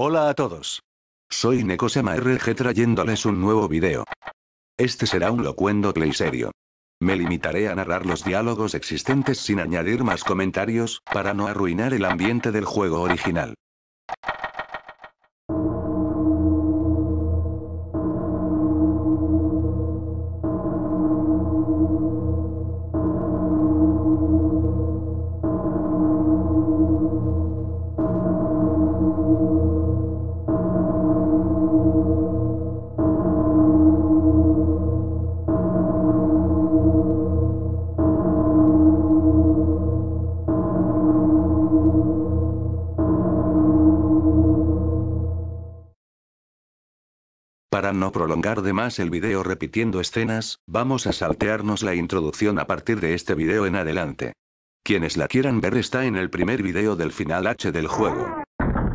Hola a todos. Soy Nekosama RG trayéndoles un nuevo video. Este será un locuendo play serio. Me limitaré a narrar los diálogos existentes sin añadir más comentarios, para no arruinar el ambiente del juego original. Para no prolongar de más el video repitiendo escenas, vamos a saltearnos la introducción a partir de este video en adelante. Quienes la quieran ver está en el primer video del final H del juego.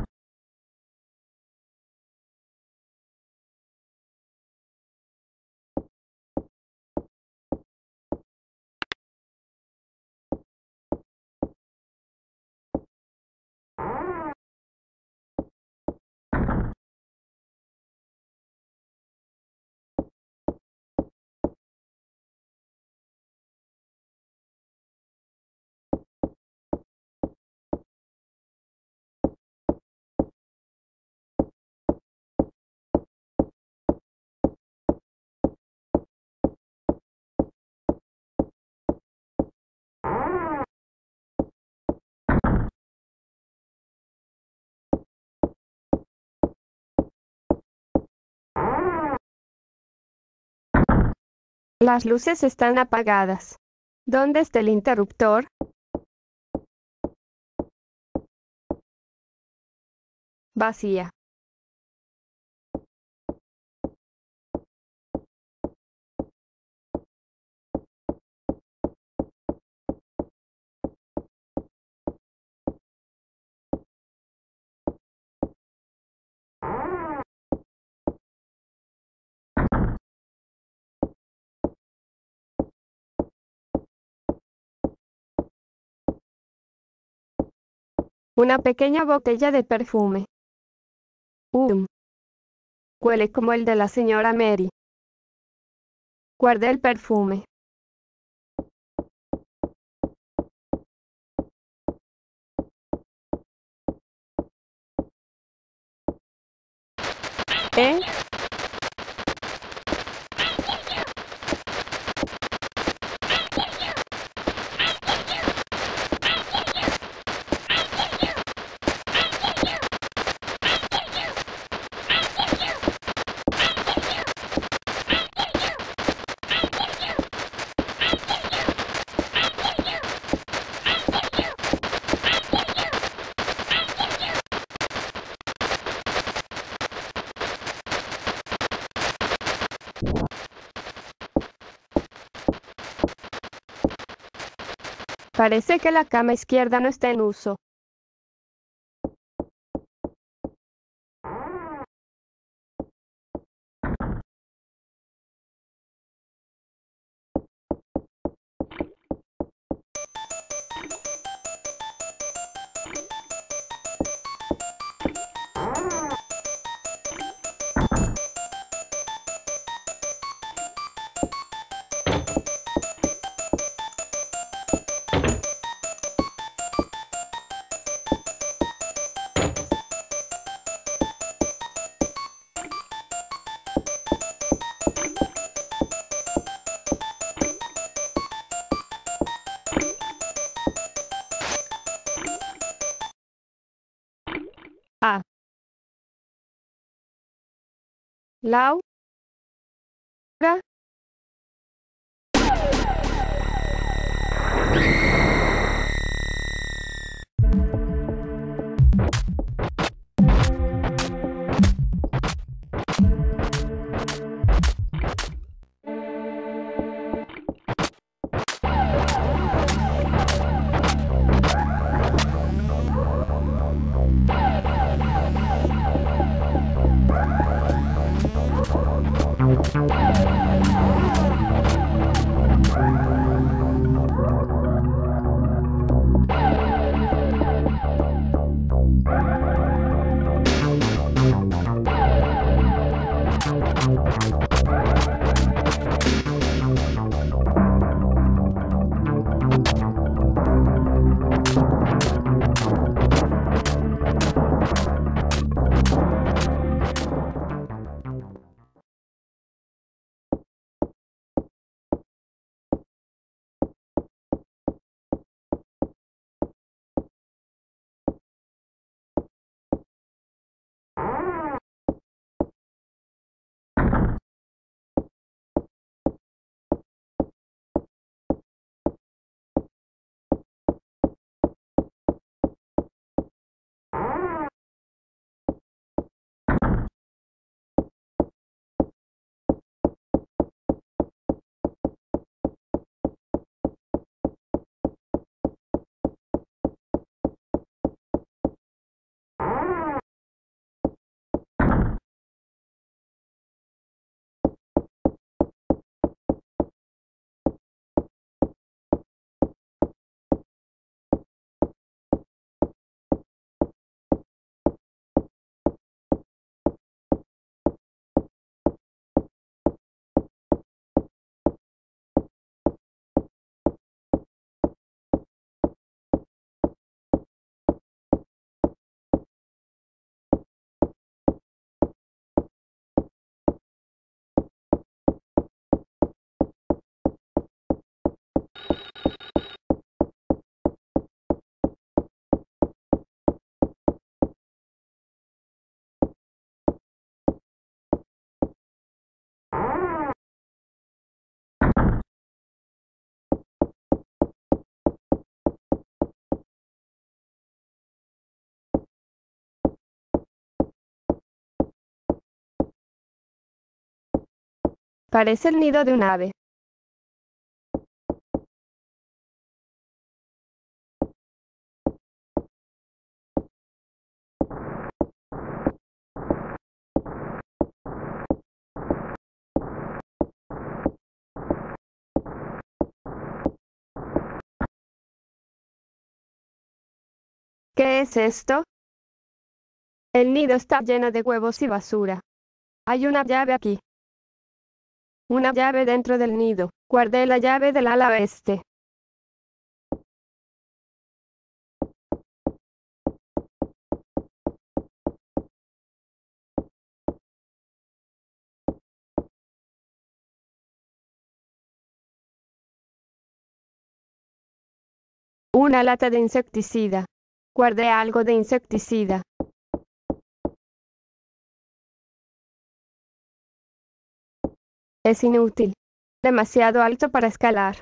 Las luces están apagadas. ¿Dónde está el interruptor? Vacía. Una pequeña botella de perfume. Huele como el de la señora Mary. Guardé el perfume. ¿Eh? Parece que la cama izquierda no está en uso. Ah. Laura. Parece el nido de un ave. ¿Qué es esto? El nido está lleno de huevos y basura. Hay una llave aquí. Una llave dentro del nido. Guardé la llave del ala oeste. Una lata de insecticida. Guardé algo de insecticida. Es inútil. Demasiado alto para escalar.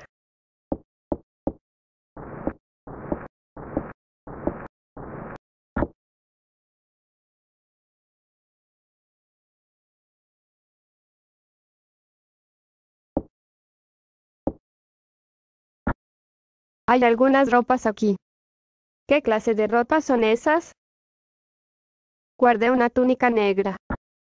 Hay algunas ropas aquí. ¿Qué clase de ropas son esas? Guardé una túnica negra.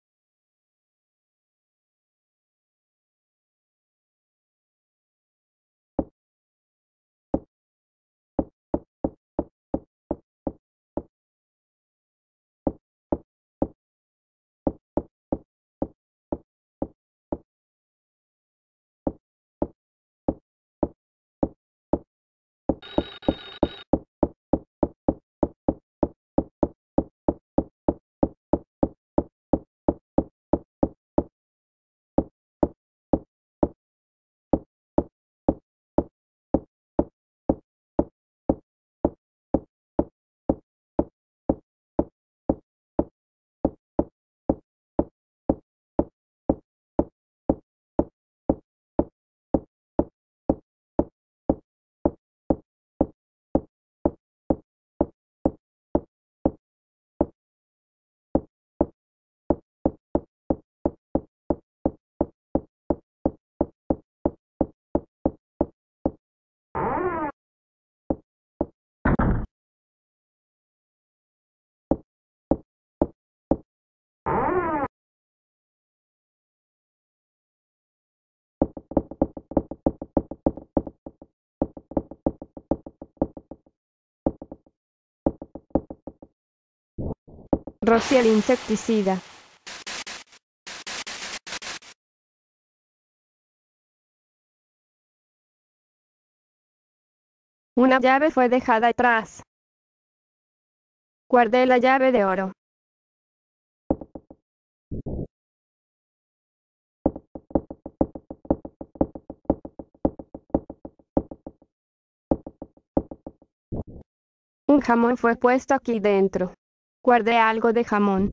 Rocié el insecticida. Una llave fue dejada atrás. Guardé la llave de oro. Un jamón fue puesto aquí dentro. Guardé algo de jamón.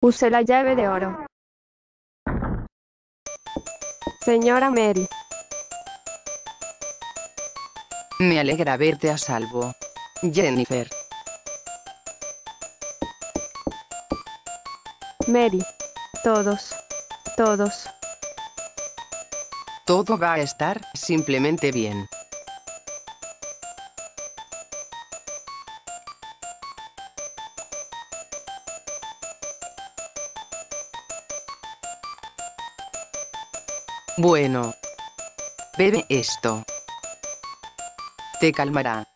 Use la llave de oro. Señora Mary. Me alegra verte a salvo, Jennifer. Mary. Todos. Todos. Todo va a estar simplemente bien. Bueno. Bebe esto. Te calmará.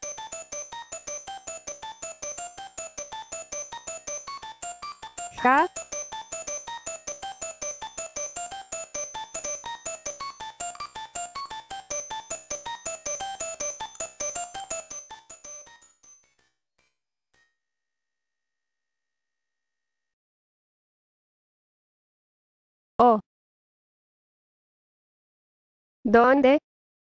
¿Ja? Oh. ¿Dónde?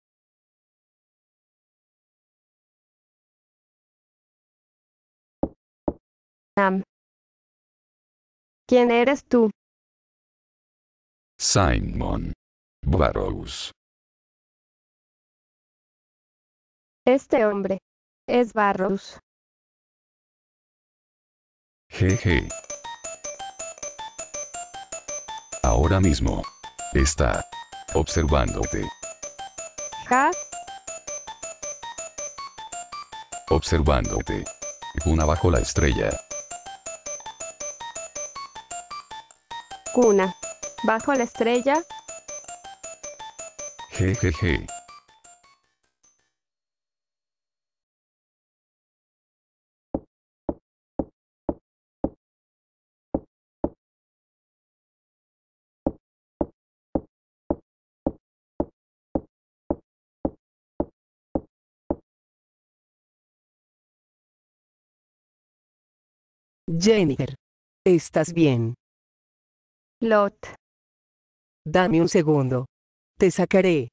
¿Quién eres tú? Simon Barrows. Este hombre. Es Barrows. Jeje. Ahora mismo. Está observándote. ¿Ja? Observándote. Cuna bajo la estrella. Cuna. ¿Bajo la estrella? Jejeje. Jennifer. ¿Estás bien? Lot. Dame un segundo. Te sacaré.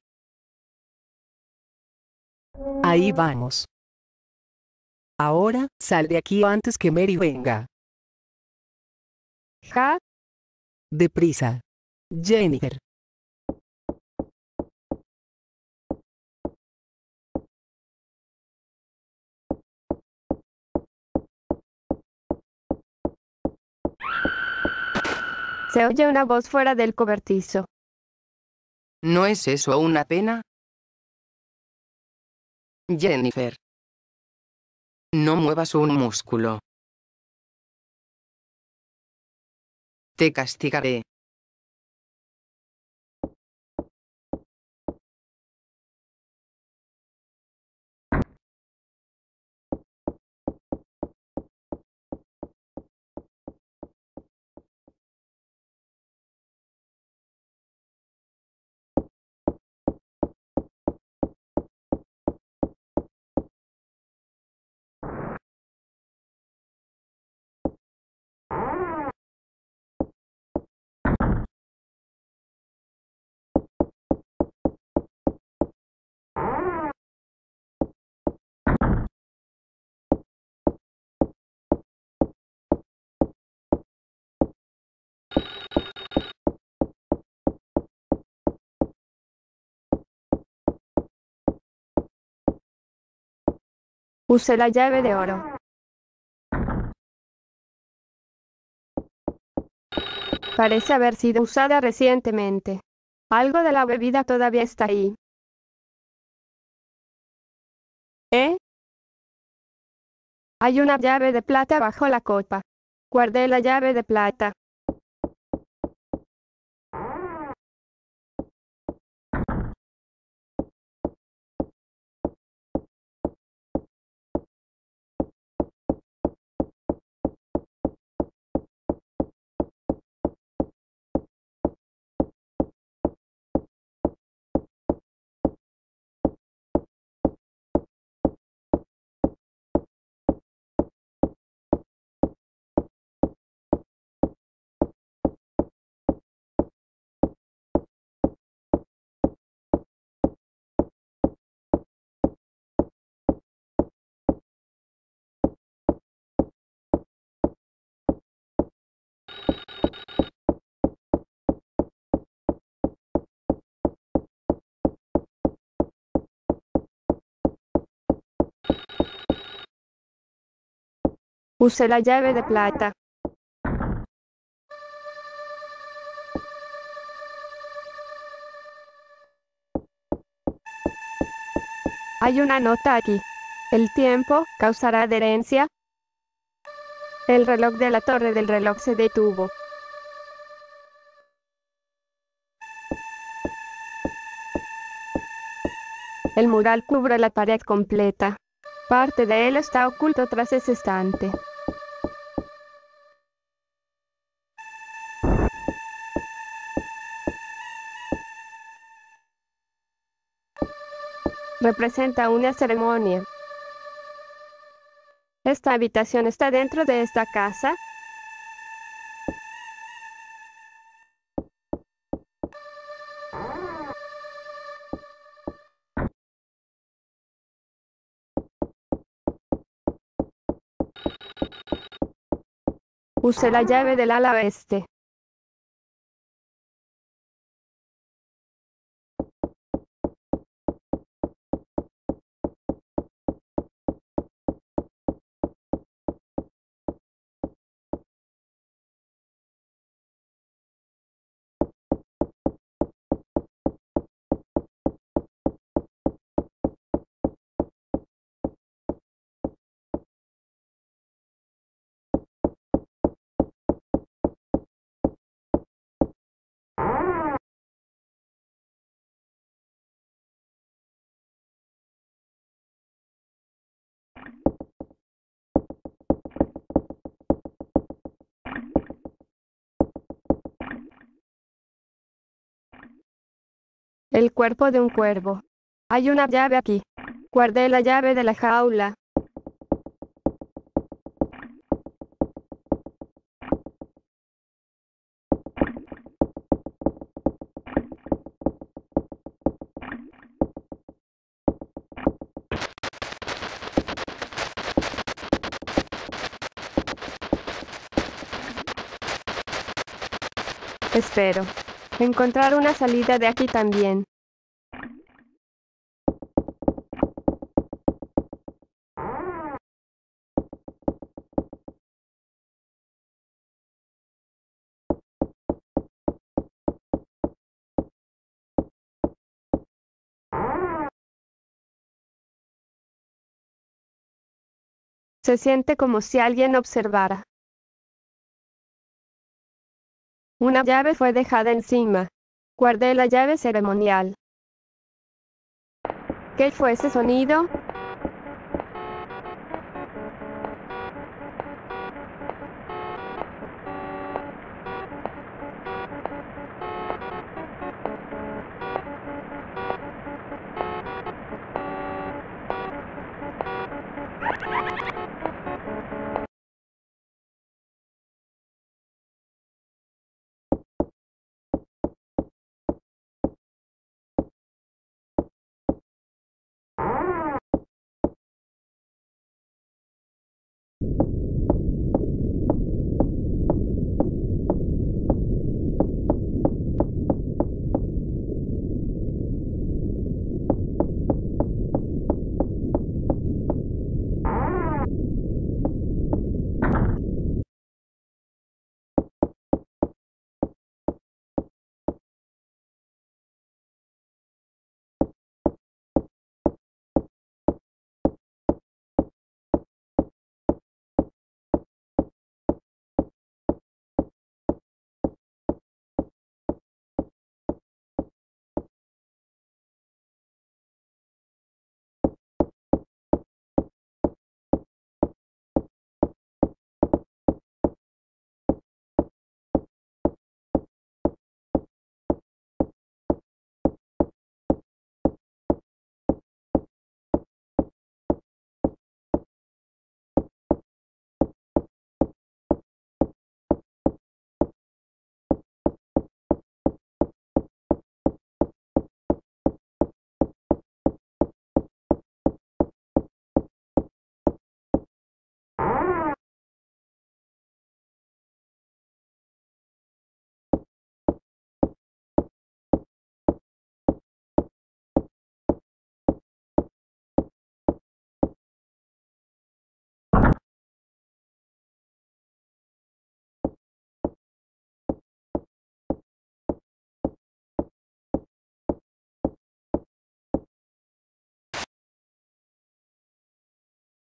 Ahí vamos. Ahora, sal de aquí antes que Mary venga. ¿Ja? Deprisa. Jennifer. Se oye una voz fuera del cobertizo. ¿No es eso una pena? Jennifer. No muevas un músculo. Te castigaré. Use la llave de oro. Parece haber sido usada recientemente. Algo de la bebida todavía está ahí. ¿Eh? Hay una llave de plata bajo la copa. Guardé la llave de plata. Use la llave de plata. Hay una nota aquí. El tiempo causará adherencia. El reloj de la torre del reloj se detuvo. El mural cubre la pared completa. Parte de él está oculto tras ese estante. Representa una ceremonia. ¿Esta habitación está dentro de esta casa? Use la llave del ala oeste. El cuerpo de un cuervo. Hay una llave aquí. Guardé la llave de la jaula. Espero encontrar una salida de aquí también. Se siente como si alguien observara. Una llave fue dejada encima. Guardé la llave ceremonial. ¿Qué fue ese sonido?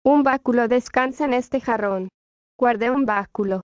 Un báculo descansa en este jarrón. Guardé un báculo.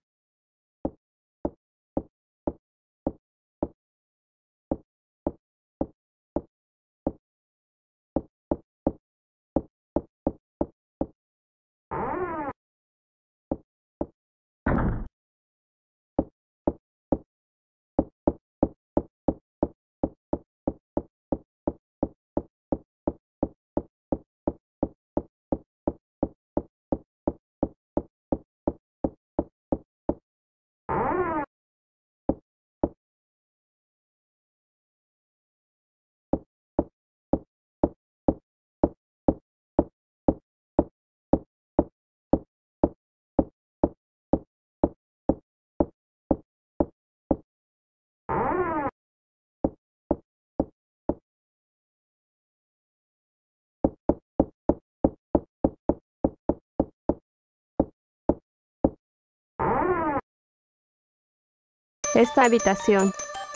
Esta habitación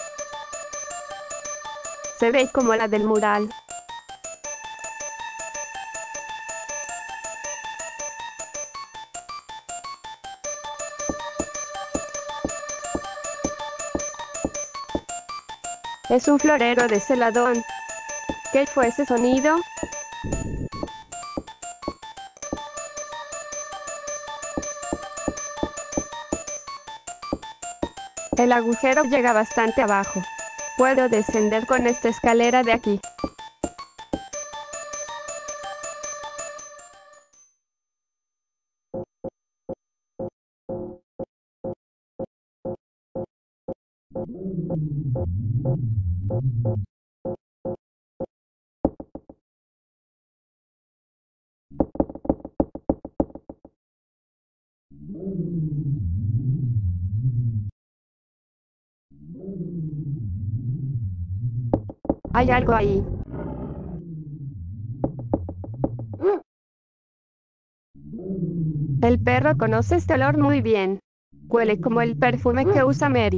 se ve como la del mural. Es un florero de celadón. ¿Qué fue ese sonido? El agujero llega bastante abajo. Puedo descender con esta escalera de aquí. Hay algo ahí. El perro conoce este olor muy bien. Huele como el perfume que usa Mary.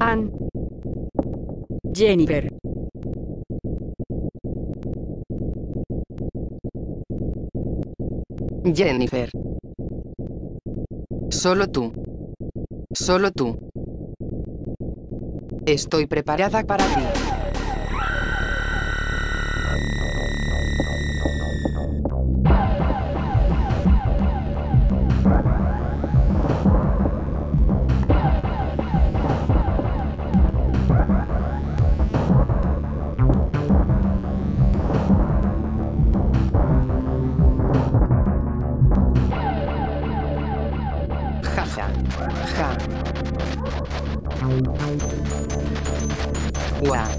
Juan. Jennifer. Jennifer. Solo tú. Solo tú. Estoy preparada para ti. Ja. Guau.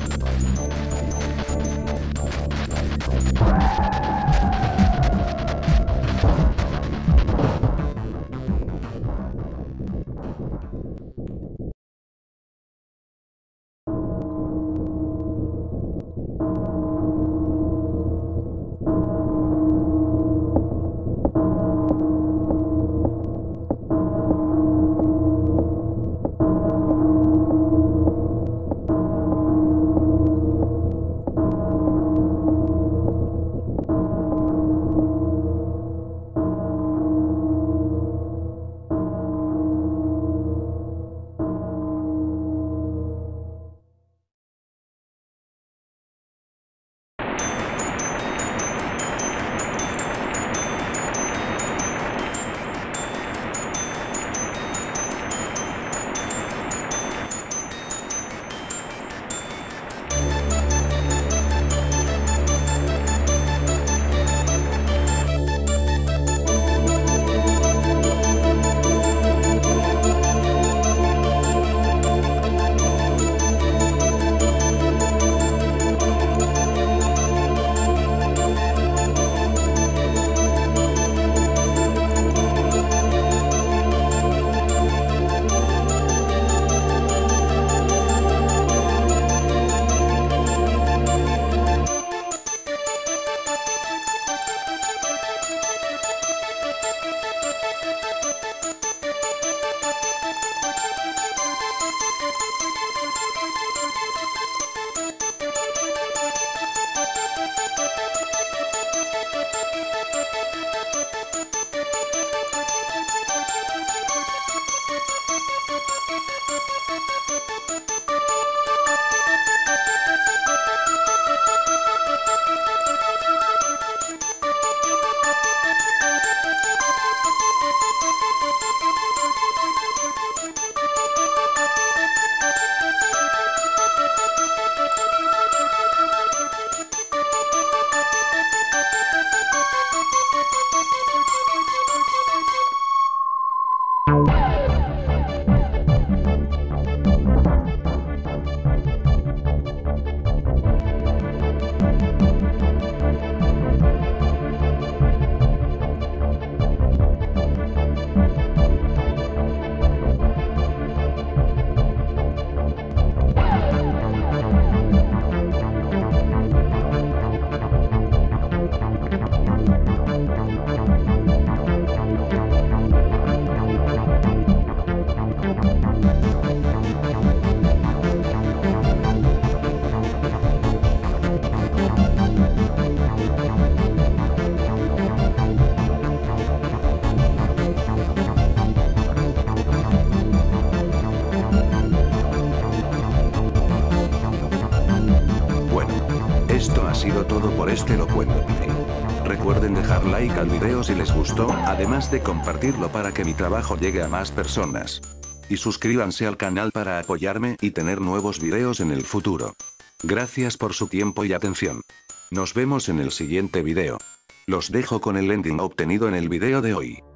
sido todo por este locuendo video. Recuerden dejar like al video si les gustó, además de compartirlo para que mi trabajo llegue a más personas. Y suscríbanse al canal para apoyarme y tener nuevos videos en el futuro. Gracias por su tiempo y atención. Nos vemos en el siguiente video. Los dejo con el ending obtenido en el video de hoy.